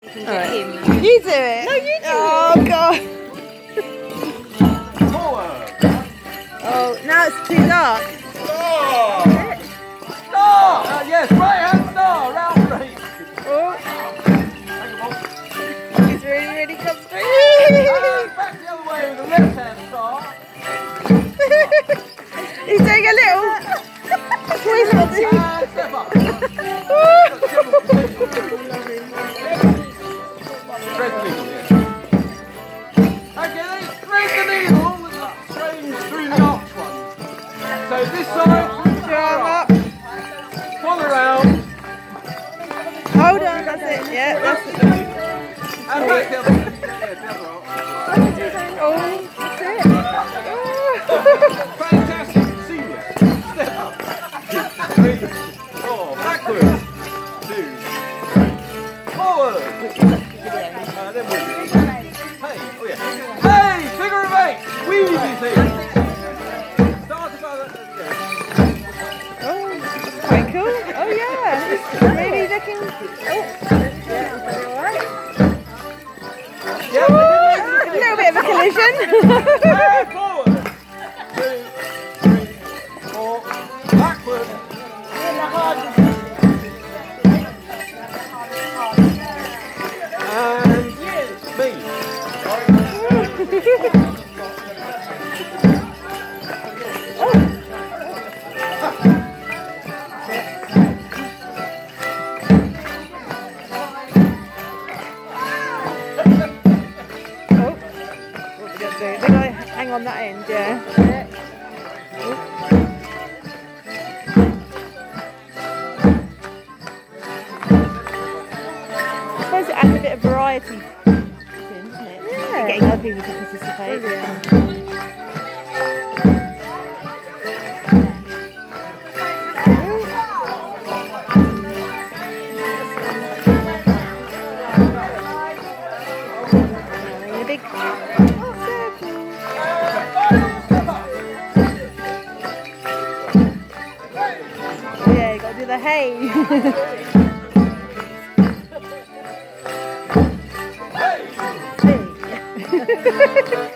Right. You do it. No, you do it. Oh, God. Oh, now it's too dark. Star! Yes, right hand star, round 3. Oh. He's really concentrating. Back the other way with the left hand star. He's doing a little. Squeeze it. And step up. Thread the needle, yeah. Okay, then thread the needle straight through the arch one. So this side, Jump up. pull around. Hold on, that's it. Yeah, that's it. And back the other way. Yeah, the other arch. Oh, that's it. Fantastic, senior. Step up. 3, 4, backwards. 2, 3, forward. Then we. Hey, oh yeah. Hey, figure of 8. Weavy thing. Start to go. Oh, quite cool. Oh yeah, he's really looking. Oh, Yeah, a little bit of a collision. and forward. 2, 3, 4, backward. And me. Hang on that end, yeah. I suppose it adds a bit of variety, isn't it? Yeah. Getting other people to participate. A big yeah, you gotta do the hay. Hey!